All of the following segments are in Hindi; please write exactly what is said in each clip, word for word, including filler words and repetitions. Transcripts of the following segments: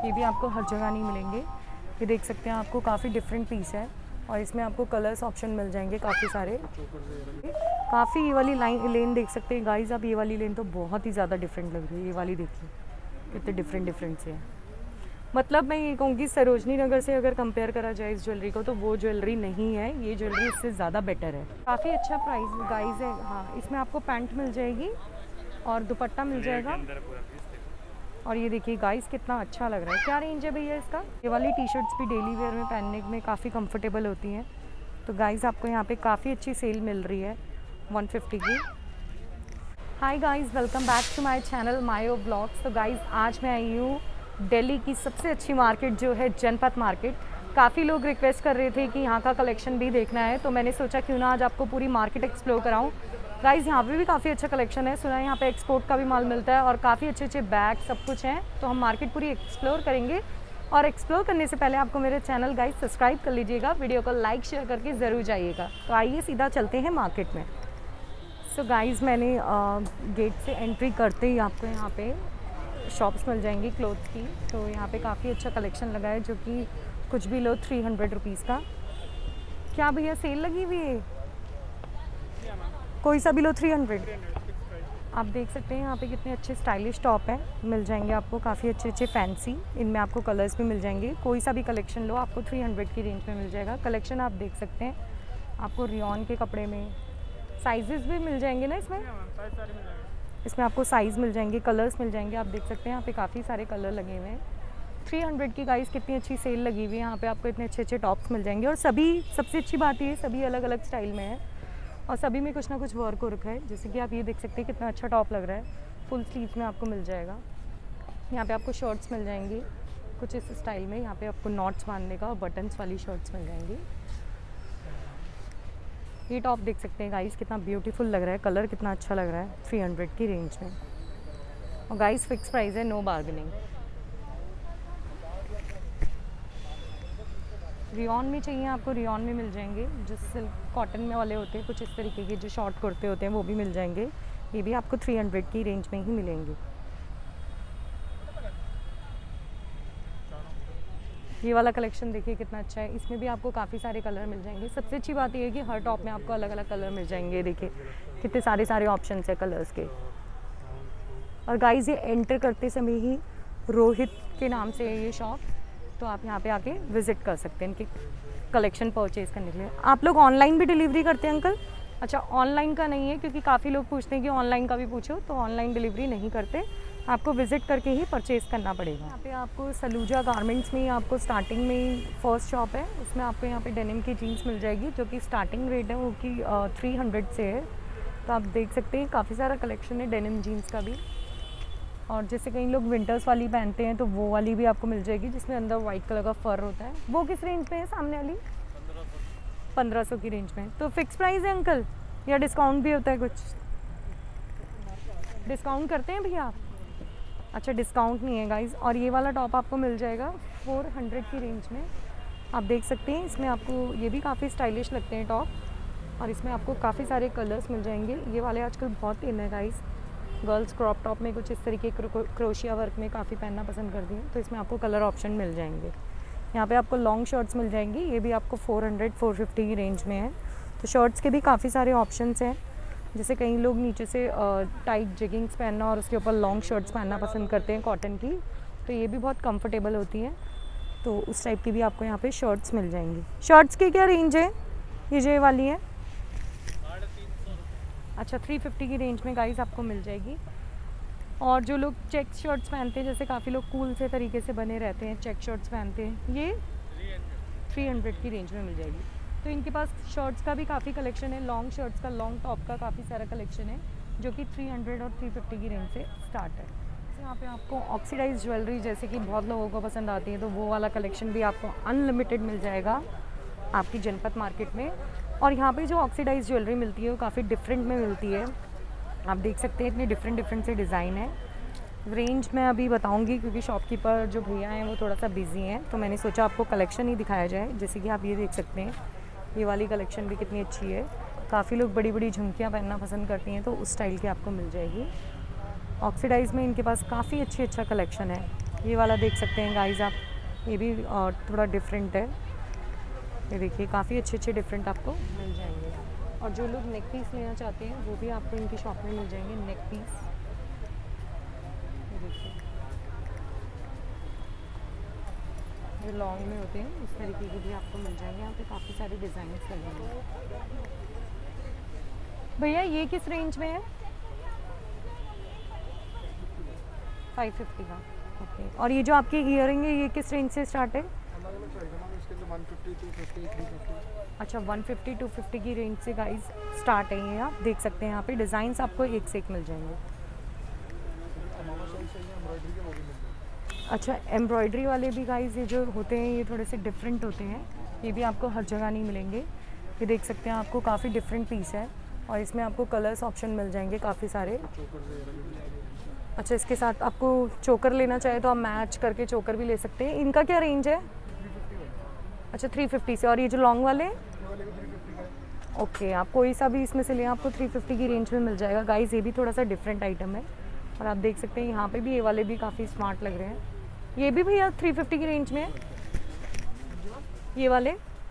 ये भी आपको हर जगह नहीं मिलेंगे। ये देख सकते हैं, आपको काफ़ी डिफरेंट पीस है और इसमें आपको कलर्स ऑप्शन मिल जाएंगे काफ़ी सारे। काफ़ी ये वाली लाइन लेन देख सकते हैं गाइस आप, ये वाली लेन तो बहुत ही ज़्यादा डिफरेंट लग रही है। ये वाली देखिए कितने डिफरेंट डिफरेंट से हैं। मतलब मैं ये कहूँगी सरोजनी नगर से अगर कंपेयर करा जाए इस ज्वेलरी को तो वो ज्वेलरी नहीं है, ये ज्वेलरी इससे ज़्यादा बेटर है। काफ़ी अच्छा प्राइस गाइस है। हाँ, इसमें आपको पैंट मिल जाएगी और दुपट्टा मिल जाएगा। और ये देखिए गाइस कितना अच्छा लग रहा है। क्या रेंज है भैया इसका? ये वाली टी शर्ट्स भी डेली वेयर में पहनने में काफ़ी कंफर्टेबल होती हैं। तो गाइस आपको यहाँ पे काफ़ी अच्छी सेल मिल रही है वन फिफ्टी की। Hi guys, welcome back to my channel मायो ब्लॉग्स। तो गाइस आज मैं आई हूँ दिल्ली की सबसे अच्छी मार्केट जो है जनपथ मार्केट। काफ़ी लोग रिक्वेस्ट कर रहे थे कि यहाँ का कलेक्शन भी देखना है, तो मैंने सोचा क्यों ना आज आपको पूरी मार्केट एक्सप्लोर कराऊँ। गाइस यहाँ पे भी काफ़ी अच्छा कलेक्शन है, सुना है यहाँ पे एक्सपोर्ट का भी माल मिलता है और काफ़ी अच्छे अच्छे बैग सब कुछ हैं। तो हम मार्केट पूरी एक्सप्लोर करेंगे और एक्सप्लोर करने से पहले आपको मेरे चैनल गाइस सब्सक्राइब कर लीजिएगा, वीडियो को लाइक शेयर करके ज़रूर जाइएगा। तो आइए सीधा चलते हैं मार्केट में। सो so गाइस मैंने गेट से एंट्री करते ही आपको यहाँ पे शॉप्स मिल जाएंगी क्लोथ्स की। तो यहाँ पे काफ़ी अच्छा कलेक्शन लगा है जो कि कुछ भी लो थ्री हंड्रेड रुपीज़ का। क्या भैया सेल लगी हुई है? कोई सा भी लो थ्री हंड्रेड। आप देख सकते हैं यहाँ पे कितने अच्छे स्टाइलिश टॉप हैं, मिल जाएंगे आपको काफ़ी अच्छे अच्छे फैंसी। इनमें आपको कलर्स भी मिल जाएंगे। कोई सा भी कलेक्शन लो आपको थ्री हंड्रेड की रेंज में मिल जाएगा। कलेक्शन आप देख सकते हैं, आपको रियॉन के कपड़े में साइजेस भी मिल जाएंगे ना इसमें। इसमें आपको साइज़ मिल जाएंगे, कलर्स मिल जाएंगे। आप देख सकते हैं यहाँ पे काफ़ी सारे कलर लगे हुए हैं। थ्री हंड्रेड की गाइस कितनी अच्छी सेल लगी हुई है। यहाँ पे आपको इतने अच्छे अच्छे टॉप्स मिल जाएंगे और सभी सबसे अच्छी बात ये सभी अलग अलग स्टाइल में है और सभी में कुछ ना कुछ वर्क हो रखा है। जैसे कि आप ये देख सकते हैं कितना अच्छा टॉप लग रहा है, फुल स्लीव में आपको मिल जाएगा। यहाँ पे आपको शर्ट्स मिल जाएंगी कुछ इस स्टाइल में। यहाँ पे आपको नॉट्स बांधने का और बटन्स वाली शर्ट्स मिल जाएंगी। ये टॉप देख सकते हैं गाइस कितना ब्यूटीफुल लग रहा है, कलर कितना अच्छा लग रहा है थ्री हंड्रेड की रेंज में। और गाइस फिक्स प्राइस है, नो बार्गेनिंग। रियॉन में चाहिए आपको, रियॉन में मिल जाएंगे। जो सिल्क कॉटन में वाले होते हैं कुछ इस तरीके के जो शॉर्ट कुर्ते होते हैं वो भी मिल जाएंगे। ये भी आपको थ्री हंड्रेड की रेंज में ही मिलेंगे। ये वाला कलेक्शन देखिए कितना अच्छा है, इसमें भी आपको काफ़ी सारे कलर मिल जाएंगे। सबसे अच्छी बात ये है कि हर टॉप में आपको अलग अलग कलर मिल जाएंगे। देखिए कितने सारे सारे ऑप्शंस है कलर्स के। और गाइस ये एंटर करते समय ही रोहित के नाम से है ये शॉप, तो आप यहाँ पे आके विज़िट कर सकते हैं इनके कलेक्शन परचेज़ करने के लिए। आप लोग ऑनलाइन भी डिलीवरी करते हैं अंकल? अच्छा, ऑनलाइन का नहीं है क्योंकि काफ़ी लोग पूछते हैं कि ऑनलाइन का भी पूछो, तो ऑनलाइन डिलीवरी नहीं करते, आपको विज़िट करके ही परचेज़ करना पड़ेगा। यहाँ पे आपको सलूजा गारमेंट्स में आपको स्टार्टिंग में फर्स्ट शॉप है, उसमें आपको यहाँ पे डेनिम की जीन्स मिल जाएगी जो कि स्टार्टिंग रेट है वो कि थ्री हंड्रेड से है। तो आप देख सकते हैं काफ़ी सारा कलेक्शन है डेनिम जीन्स का भी। और जैसे कई लोग विंटर्स वाली पहनते हैं तो वो वाली भी आपको मिल जाएगी जिसमें अंदर वाइट कलर का फर होता है। वो किस रेंज में है सामने वाली? पंद्रह सौ की रेंज में। तो फिक्स प्राइस है अंकल या डिस्काउंट भी होता है? कुछ डिस्काउंट करते हैं भैया? अच्छा, डिस्काउंट नहीं है गाइस। और ये वाला टॉप आपको मिल जाएगा फोर हंड्रेड की रेंज में। आप देख सकते हैं इसमें आपको ये भी काफ़ी स्टाइलिश लगते हैं टॉप और इसमें आपको काफ़ी सारे कलर्स मिल जाएंगे। ये वाले आजकल बहुत इन है गाइस, गर्ल्स क्रॉप टॉप में कुछ इस तरीके क्रोशिया वर्क में काफ़ी पहनना पसंद करती हैं, तो इसमें आपको कलर ऑप्शन मिल जाएंगे। यहाँ पे आपको लॉन्ग शर्ट्स मिल जाएंगी, ये भी आपको फोर हंड्रेड फोर फिफ्टी की रेंज में है। तो शर्ट्स के भी काफ़ी सारे ऑप्शंस हैं। जैसे कई लोग नीचे से टाइट जेगिंग्स पहनना और उसके ऊपर लॉन्ग शर्ट्स पहनना पसंद करते हैं कॉटन की, तो ये भी बहुत कंफर्टेबल होती हैं। तो उस टाइप की भी आपको यहाँ पे शर्ट्स मिल जाएंगी। शर्ट्स की क्या रेंज है? ये जो वाली है अच्छा थ्री फिफ्टी की रेंज में गाइस आपको मिल जाएगी। और जो लोग चेक शर्ट्स पहनते हैं, जैसे काफ़ी लोग कूल से तरीके से बने रहते हैं, चेक शर्ट्स पहनते हैं, ये थ्री हंड्रेड की रेंज में मिल जाएगी। तो इनके पास शर्ट्स का भी काफ़ी कलेक्शन है, लॉन्ग शर्ट्स का, लॉन्ग टॉप का काफ़ी सारा कलेक्शन है जो कि थ्री हंड्रेड और थ्री फिफ्टी की रेंज से स्टार्ट है। तो यहाँ पे आपको ऑक्सीडाइज ज्वेलरी जैसे कि बहुत लोगों को पसंद आती है, तो वो वाला कलेक्शन भी आपको अनलिमिटेड मिल जाएगा आपकी जनपथ मार्केट में। और यहाँ पे जो ऑक्सीडाइज ज्वेलरी मिलती है वो काफ़ी डिफरेंट में मिलती है। आप देख सकते हैं इतने डिफरेंट डिफरेंट से डिज़ाइन है। रेंज मैं अभी बताऊंगी क्योंकि शॉपकीपर जो भैया हैं वो थोड़ा सा बिजी हैं, तो मैंने सोचा आपको कलेक्शन ही दिखाया जाए। जैसे कि आप ये देख सकते हैं, ये वाली कलेक्शन भी कितनी अच्छी है। काफ़ी लोग बड़ी बड़ी झुमकियाँ पहनना पसंद करती हैं, तो उस स्टाइल की आपको मिल जाएगी। ऑक्सीडाइज में इनके पास काफ़ी अच्छी अच्छा कलेक्शन है। ये वाला देख सकते हैं गाइस आप, ये भी और थोड़ा डिफरेंट है। ये देखिए काफ़ी अच्छे अच्छे डिफरेंट आपको मिल जाएंगे। और जो लोग नेक पीस लेना चाहते हैं वो भी आपको इनकी शॉप में मिल जाएंगे नेक पीस। ये देखिए जो लॉन्ग में होते हैं इस तरीके के भी आपको मिल जाएंगे। यहाँ पे काफ़ी सारे डिज़ाइंस लगे हैं। भैया ये किस रेंज में है? फाइव फिफ्टी का। ओके। और ये जो आपके ईयरिंग है ये किस रेंज से स्टार्ट है? अच्छा वन फिफ्टी टू फिफ्टी की रेंज से गाइस स्टार्ट है ये। आप देख सकते हैं यहाँ पे डिज़ाइंस आपको एक से एक मिल जाएंगे। अच्छा एम्ब्रॉयडरी वाले भी गाइस ये जो होते हैं ये थोड़े से डिफरेंट होते हैं। ये भी आपको हर जगह नहीं मिलेंगे। ये देख सकते हैं आपको काफ़ी डिफरेंट पीस है और इसमें आपको कलर्स ऑप्शन मिल जाएंगे काफ़ी सारे। अच्छा इसके साथ आपको चोकर लेना चाहे तो आप मैच करके चोकर भी ले सकते हैं। इनका क्या रेंज है? अच्छा थ्री फिफ्टी से। और ये जो लॉन्ग वाले? ओके आप कोई सा भी इसमें से लें आपको थ्री फिफ्टी की रेंज में मिल जाएगा। गाइस ये भी थोड़ा सा डिफरेंट आइटम है और आप देख सकते हैं यहाँ पे भी ये वाले भी काफ़ी स्मार्ट लग रहे हैं। ये भी भैया थ्री फिफ्टी की रेंज में है ये वाले?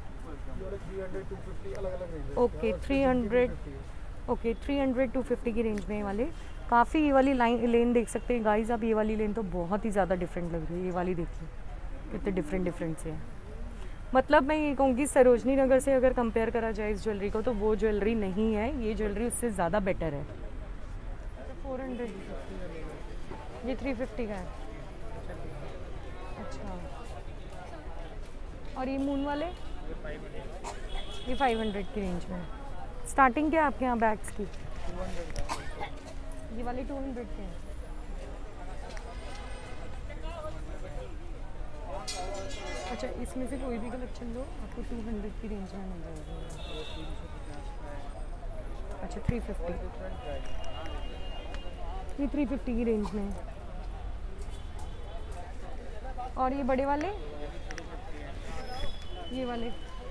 Okay three hundred okay three hundred two fifty की रेंज में ये वाले। काफ़ी ये वाली लाइन लेन देख सकते हैं गाइस आप। ये वाली लेन तो बहुत ही ज़्यादा डिफरेंट लग रही है। ये वाली देखिए कितने डिफरेंट डिफरेंट से है। मतलब मैं ये कहूँगी सरोजनी नगर से अगर कंपेयर करा जाए इस ज्वेलरी को तो वो ज्वेलरी नहीं है, ये ज्वेलरी उससे ज़्यादा बेटर है। फोर हंड्रेड ये थ्री फिफ्टी का है। अच्छा और ये मून वाले? ये फाइव हंड्रेड की रेंज में। स्टार्टिंग क्या है आपके यहाँ बैग्स की? ये वाले टू हंड्रेड के हैं। अच्छा इसमें से कोई भी कलेक्शन लो आपको टू हंड्रेड की रेंज में मिल जाएगी। अच्छा थ्री फिफ्टी ये थ्री फिफ्टी की रेंज में। और ये बड़े वाले? ये वाले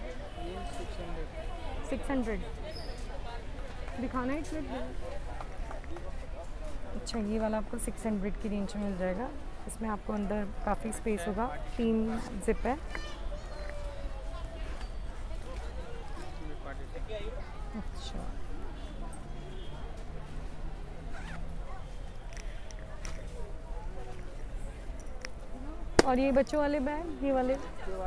सिक्स हंड्रेड दिखाना है इसमें। अच्छा ये वाला आपको सिक्स हंड्रेड की रेंज में मिल जाएगा। इसमें आपको अंदर काफ़ी स्पेस होगा, तीन जिप है। अच्छा और ये बच्चों वाले बैग? ये वाले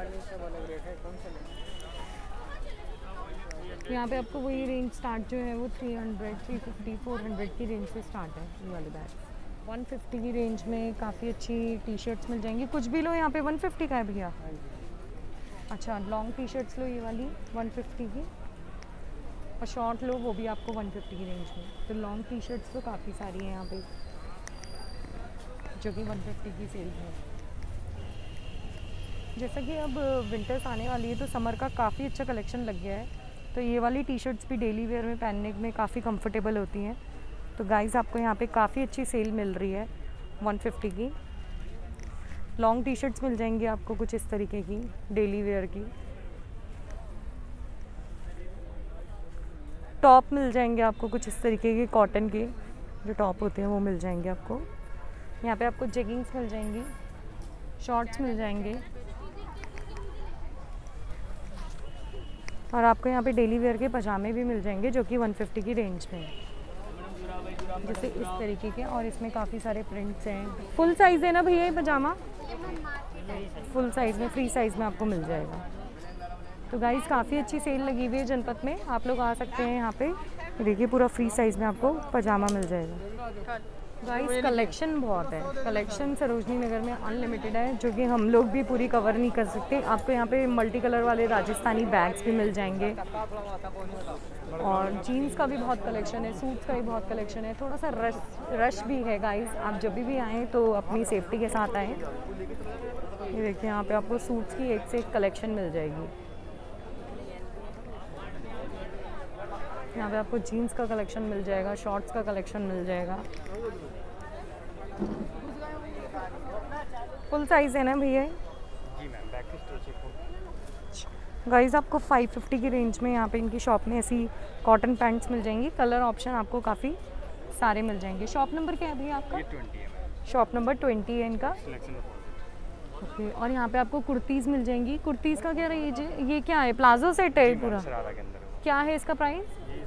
यहाँ पे आपको वही रेंज स्टार्ट जो है वो three hundred three fifty four hundred की रेंज से स्टार्ट है। ये वाले बैग वन फिफ्टी की रेंज में काफ़ी अच्छी टी शर्ट्स मिल जाएंगी। कुछ भी लो यहाँ पे वन फिफ्टी का है भैया। अच्छा लॉन्ग टी शर्ट्स लो ये वाली वन फिफ्टी की और शॉर्ट लो वो भी आपको वन फिफ्टी की रेंज में। तो लॉन्ग टी शर्ट्स तो काफ़ी सारी हैं यहाँ पे जो कि वन फिफ्टी की सेल है। जैसा कि अब विंटर्स आने वाली है तो समर का काफ़ी अच्छा कलेक्शन लग गया है। तो ये वाली टी शर्ट्स भी डेली वेयर में पहनने में काफ़ी कंफर्टेबल होती हैं। तो गाइस आपको यहाँ पे काफ़ी अच्छी सेल मिल रही है वन फिफ्टी की। लॉन्ग टी शर्ट्स मिल जाएंगी आपको कुछ इस तरीके की डेली वेयर की। टॉप मिल जाएंगे आपको कुछ इस तरीके के कॉटन के जो टॉप होते हैं वो मिल जाएंगे आपको। यहाँ पे आपको जेगिंग्स मिल जाएंगी, शॉर्ट्स मिल जाएंगे और आपको यहाँ पे डेली वेयर के पजामे भी मिल जाएंगे जो कि वन फिफ्टी की रेंज में है। जैसे इस तरीके के और इसमें काफ़ी सारे प्रिंट्स हैं। फुल साइज़ है ना भैया ये पजामा? फुल साइज़ में फ्री साइज़ में आपको मिल जाएगा। तो गाइस काफ़ी अच्छी सेल लगी हुई है जनपथ में, आप लोग आ सकते हैं यहाँ पे। देखिए पूरा फ्री साइज़ में आपको पजामा मिल जाएगा। गाइस कलेक्शन बहुत है, कलेक्शन सरोजनी नगर में अनलिमिटेड है जो कि हम लोग भी पूरी कवर नहीं कर सकते। आपको यहाँ पे मल्टी कलर वाले राजस्थानी बैग्स भी मिल जाएंगे और जीन्स का भी बहुत कलेक्शन है, सूट्स का भी बहुत कलेक्शन है। थोड़ा सा रश रश भी है गाइस, आप जब भी भी आएँ तो अपनी सेफ्टी के साथ आएँ। ये देखिए यहाँ पे आपको सूट्स की एक से एक कलेक्शन मिल जाएगी। यहाँ पे आपको जीन्स का कलेक्शन मिल जाएगा, शॉर्ट्स का कलेक्शन मिल जाएगा। फुल साइज़ है ना भैया? जी ma'am, back to stitch. Guys आपको फाइव फिफ्टी की रेंज में यहाँ पे इनकी शॉप में ऐसी कॉटन पैंट्स मिल जाएंगी। कलर ऑप्शन आपको काफ़ी सारे मिल जाएंगे। शॉप नंबर क्या है भैया आपका? ये ट्वेंटी है मैम। शॉप नंबर ट्वेंटी है इनका। सिलेक्शन ओके, और यहाँ पे आपको कुर्तीज़ मिल जाएंगी। कुर्तीज़ का क्या रेंज है? ये क्या है, प्लाजो सेट है पूरा? शरारा के अंदर है वो। क्या है इसका प्राइस?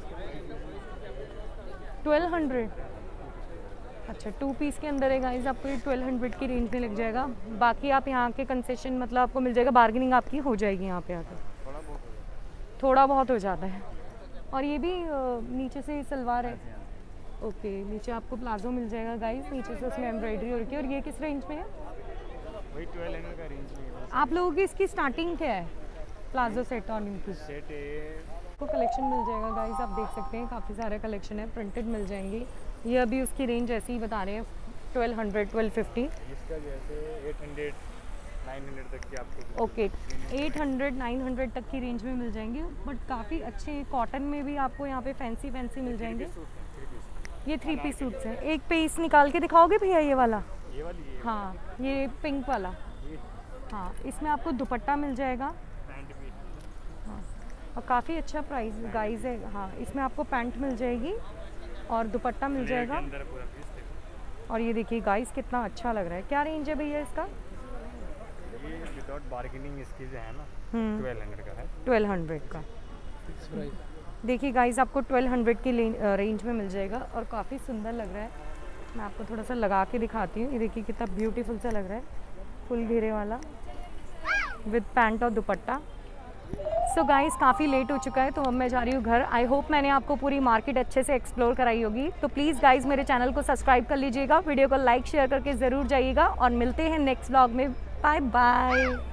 Twelve hundred. अच्छा, टू पीस के अंदर है गाइस, आपको ये ट्वेल्व हंड्रेड की रेंज में लग जाएगा। बाकी आप यहाँ के कंसेशन मतलब आपको मिल जाएगा, बार्गेनिंग आपकी हो जाएगी यहाँ पे आकर। थोड़ा बहुत हो जाता थोड़ा बहुत हो जाता है। और ये भी अ, नीचे से सलवार है। ओके, नीचे आपको प्लाजो मिल जाएगा गाइस, नीचे से उसमें एम्ब्रॉयडरी हो रखी है। और ये किस रेंज में है? है। वही ट्वेल्व हंड्रेड का रेंज में है। आप लोगों की इसकी स्टार्टिंग क्या है प्लाजो सेट और इनकी? सेट है आपको कलेक्शन मिल जाएगा गाइस, आप देख सकते हैं काफ़ी सारे कलेक्शन है, प्रिंटेड मिल जाएंगे। ये अभी उसकी रेंज ऐसे ही बता रहे हैं, ट्वेल्व हंड्रेड ट्वेल्व फिफ्टी। इसका जैसे एट हंड्रेड नाइन हंड्रेड तक की आपको okay, eight hundred nine hundred तक की रेंज में मिल जाएंगे, बट काफ़ी अच्छे कॉटन में भी आपको यहाँ पे फैंसी फैंसी मिल जाएंगे। ये थ्री पीस सूट्स हैं। एक पीस निकाल के दिखाओगे भैया ये वाला? ये वाली ये हाँ, ये पिंक वाला। ये हाँ, इसमें आपको दुपट्टा मिल जाएगा। पैंट भी हाँ, और काफ़ी अच्छा प्राइस गाइस है। हाँ, इसमें आपको पैंट मिल जाएगी और दुपट्टा मिल लेयर के जाएगा। अंदर पूरा पीस देखो। और ये देखिए गाइस कितना अच्छा लग रहा है। क्या रेंज है भैया इसका? ये विदाउट बार्गेनिंग इसकी जो है ना हम्म ट्वेल्व हंड्रेड का है। ट्वेल्व हंड्रेड का। देखिए गाइस, आपको ट्वेल्व हंड्रेड की रेंज में मिल जाएगा और काफ़ी सुंदर लग रहा है। मैं आपको थोड़ा सा लगा के दिखाती हूँ। ये देखिए कितना ब्यूटीफुल सा लग रहा है, फुल घेरे वाला विद पैंट और दुपट्टा। सो गाइस, काफ़ी लेट हो चुका है तो अब मैं जा रही हूँ घर। आई होप मैंने आपको पूरी मार्केट अच्छे से एक्सप्लोर कराई होगी। तो प्लीज़ गाइस मेरे चैनल को सब्सक्राइब कर लीजिएगा, वीडियो को लाइक शेयर करके ज़रूर जाइएगा और मिलते हैं नेक्स्ट व्लॉग में। Bye bye.